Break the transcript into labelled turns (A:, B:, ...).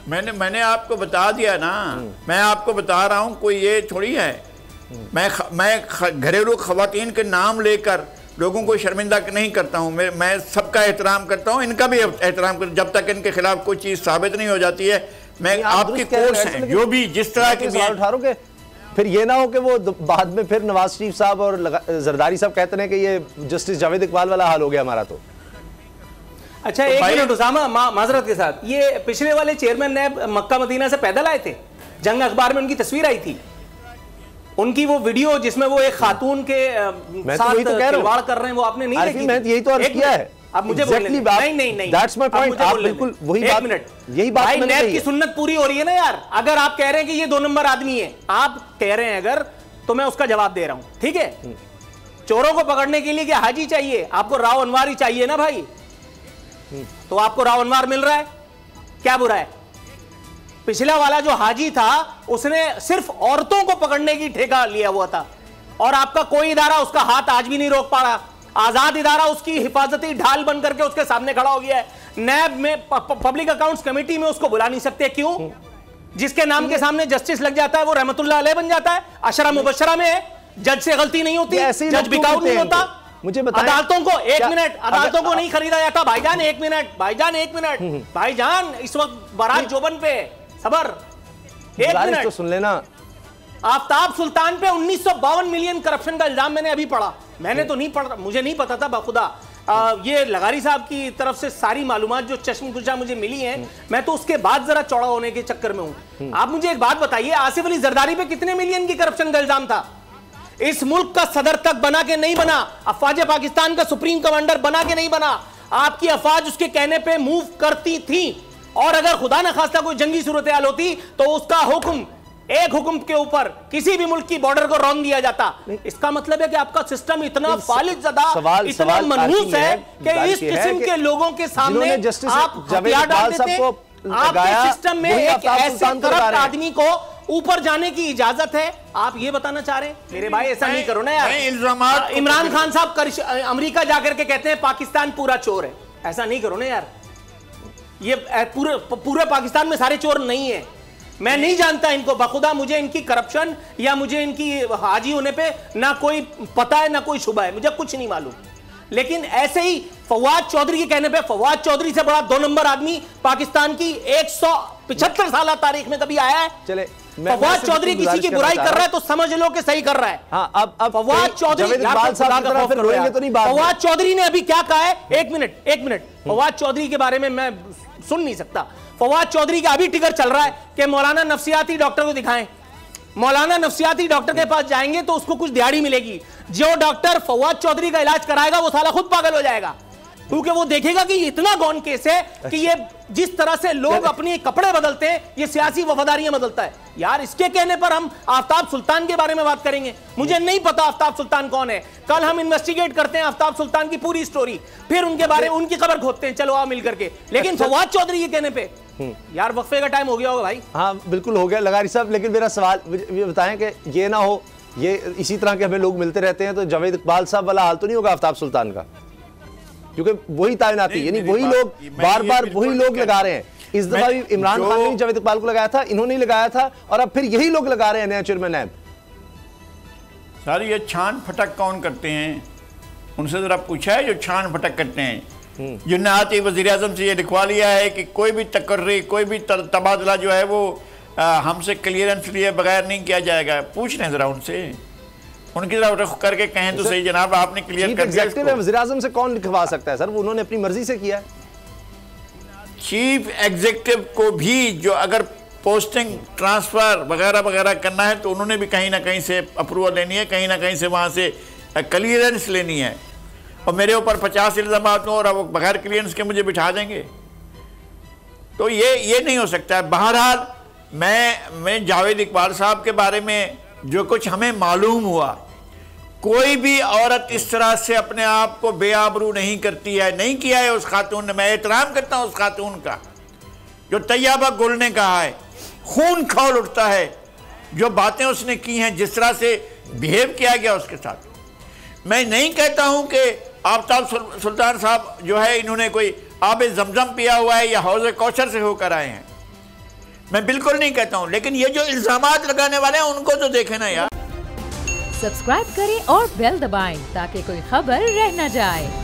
A: मैंने आपको बता दिया ना, मैं आपको बता रहा हूँ, कोई ये थोड़ी है मैं घरेलू खवातीन के नाम लेकर लोगों को शर्मिंदा नहीं करता हूँ। मैं सबका एहतराम करता हूँ, इनका भी एहतराम करता हूँ, जब तक इनके खिलाफ कोई चीज़ साबित नहीं हो जाती है। मैं आपकी कोर्स है जो भी जिस तरह की
B: उठा रहे हो, फिर ये ना हो कि वो बाद में फिर नवाज शरीफ साहब और जरदारी साहब कहते हैं कि ये जस्टिस जावेद इकबाल वाला हाल हो गया हमारा। तो
C: अच्छा, एक मिनट उसामा, माजरत के साथ, ये पिछले वाले चेयरमैन नैब मक्का मदीना से पैदल आए थे? जंग अखबार में उनकी तस्वीर आई थी, उनकी वो वीडियो जिसमें वो एक खातून के साथ खिलवाड़ कर रहे हैं, वो आपने नहीं देखी?
B: मैंने यही तो अर्ज किया है।
C: अब मुझे नहीं,
B: दैट्स माय पॉइंट। आप बिल्कुल वही बात, यही बात
C: भाई, नैब की सुन्नत पूरी हो रही है ना यार। अगर आप कह रहे हैं कि ये 2 नंबर आदमी है, आप कह रहे हैं अगर, तो मैं उसका जवाब दे रहा हूं, ठीक है? चोरों को पकड़ने के लिए क्या हाजी चाहिए? आपको राव अनवार ही चाहिए ना भाई। तो आपको राव अनवार मिल रहा है, क्या बुरा है? पिछला वाला जो हाजी था उसने सिर्फ औरतों को पकड़ने की ठेका लिया हुआ था, और आपका कोई इदारा उसका हाथ आज भी नहीं रोक पा रहा। आजाद इदारा उसकी हिफाजती ढाल बन करके उसके सामने खड़ा हो गया है। नैब में, पब्लिक अकाउंट्स कमेटी में उसको बुला नहीं सकते, क्यों? जिसके नाम के सामने जस्टिस लग जाता है वो रहमतुल्लाह अलैह बन जाता है। अशरा मुबशरा में जज से गलती नहीं होती, जज बिकाऊ नहीं होता।
B: मुझे बताएं,
C: अदालतों को एक मिनट, अदालतों को नहीं खरीदा जाता। भाईजान एक मिनट, भाईजान एक मिनट, भाईजान इस वक्त बारात जोबन पे, सबर एक मिनट
B: तो सुन लेना।
C: आफ्ताब सुल्तान पे 1952 मिलियन करप्शन का इल्जाम मैंने अभी पढ़ा। मैंने तो नहीं पढ़ा, मुझे नहीं पता था बाखुदा। ये लगारी साहब की तरफ से सारी मालूमात जो चश्मकुशा मुझे मिली हैं, मैं तो उसके बाद जरा चौड़ा होने के चक्कर में हूं। आप मुझे एक बात बताइए, आसिफ अली जरदारी पे कितने मिलियन की करप्शन का इल्जाम था? इस मुल्क का सदर तक बना के नहीं बना, अफवाज पाकिस्तान का सुप्रीम कमांडर बना के नहीं बना। आपकी अफवाज उसके कहने पे मूव करती थी, और अगर खुदा न खास्ता कोई जंगी सूरत हाल होती तो उसका हुक्म, एक हुक्म के ऊपर किसी भी मुल्क की बॉर्डर को रौंद दिया जाता। इसका मतलब है कि आपका सिस्टम इतना फालिजदा, इतना मनहूस है कि इस किस्म के लोगों के सामने आप हथियार डाल देते हैं। आपके सिस्टम में एक ऐसे करप्ट आदमी को ऊपर जाने की इजाजत है? आप ये बताना चाह रहे हैं? मेरे भाई ऐसा नहीं करो ना यार। इमरान खान साहब अमेरिका जाकर के कहते हैं पाकिस्तान पूरा चोर है, ऐसा नहीं करो ना यार। ये पूरे पाकिस्तान में सारे चोर नहीं है। मैं नहीं जानता इनको, बखुदा मुझे इनकी करप्शन या मुझे इनकी हाजी होने पे ना कोई पता है ना कोई शुबा है, मुझे कुछ नहीं मालूम। लेकिन ऐसे ही फवाद चौधरी के कहने पे, फवाद चौधरी से बड़ा 2 नंबर आदमी पाकिस्तान की 175 साल तारीख में कभी आया है?
B: चले,
C: फवाद चौधरी किसी की बुराई कर रहा है तो समझ लो कि सही कर रहा है।
B: हाँ, अब
C: फवाद चौधरी, फवाद चौधरी ने अभी क्या कहा है? एक मिनट, फवाद चौधरी के बारे में मैं सुन नहीं सकता। फवाद चौधरी का अभी टिकर चल रहा है कि मौलाना नफ्सियाती डॉक्टर को दिखाएं। मौलाना नफ्सियाती डॉक्टर के पास जाएंगे तो उसको कुछ दिहाड़ी मिलेगी। जो डॉक्टर फवाद चौधरी का इलाज कराएगा वो साला खुद पागल हो जाएगा, क्योंकि वो देखेगा कि इतना गौन केस है कि ये जिस तरह से लोग अपने कपड़े बदलते हैं, ये सियासी वफादारियां बदलता है। यार इसके कहने पर हम आफ्ताब सुल्तान के बारे में बात करेंगे? मुझे नहीं पता आफ्ताब सुल्तान कौन है। कल हम इन्वेस्टिगेट करते हैं आफ्ताब सुल्तान की पूरी स्टोरी, फिर उनके बारे में उनकी खबर खोदते हैं, चलो आओ मिल करके। लेकिन फवाद चौधरी के कहने पे यार वक्फे का टाइम हो गया होगा भाई।
B: हाँ बिल्कुल हो गया लगारी साहब, लेकिन मेरा सवाल ये बताएं कि ये ना हो, ये इसी तरह के हमें लोग मिलते रहते हैं तो जावेद इकबाल साहब वाला हाल तो नहीं होगा आफ्ताब सुल्तान का? क्योंकि वही तैनाती, यानी वही लोग बार बार वही लोग लगा रहे हैं। इस दफा भी इमरान खान ने जावेद इकबाल को लगाया था, इन्होंने लगाया था, और अब फिर यही लोग लगा रहे हैं नया चेयरमैन नैब।
A: सारी ये छान फटक कौन करते हैं? उनसे जरा पूछा है जो छान फटक करते हैं, जिनने आते वज़ीर आज़म से ये लिखवा लिया है कि कोई भी तकर्री, कोई भी तबादला जो है वो हमसे क्लियरेंस लिए बगैर नहीं किया जाएगा। पूछ रहे हैं जरा उनसे, उनकी तरफ रुख करके कहें तो सही जनाब आपने क्लियर कर दिया।
B: वज़ीर आज़म से कौन लिखवा सकता है सर? वो उन्होंने अपनी मर्जी से किया है।
A: चीफ एग्जीक्यूटिव को भी जो अगर पोस्टिंग ट्रांसफर वगैरह वगैरह करना है तो उन्होंने भी कहीं ना कहीं से अप्रूवल लेनी है, कहीं ना कहीं से वहाँ से क्लियरेंस लेनी है। और मेरे ऊपर 50 इल्ज़ाम हों और वो बगैर क्लियरेंस के मुझे बिठा देंगे, तो ये नहीं हो सकता है। बहरहाल मैं जावेद इकबाल साहब के बारे में जो कुछ हमें मालूम हुआ, कोई भी औरत इस तरह से अपने आप को बेआबरू नहीं करती है, नहीं किया है उस खातून ने। मैं एहतराम करता हूँ उस खातून का जो तैयबा गुल ने कहा है, खून खौल उठता है जो बातें उसने की हैं, जिस तरह से बिहेव किया गया उसके साथ। मैं नहीं कहता हूँ कि आफ्ताब सुल्तान साहब जो है इन्होंने कोई आब जमजम पिया हुआ है या हौज़ कौसर से होकर आए हैं। मैं बिल्कुल नहीं कहता हूं, लेकिन ये जो इल्जामात लगाने वाले हैं उनको तो देखें ना यार।
D: सब्सक्राइब करें और बेल दबाएं ताकि कोई खबर रह न जाए।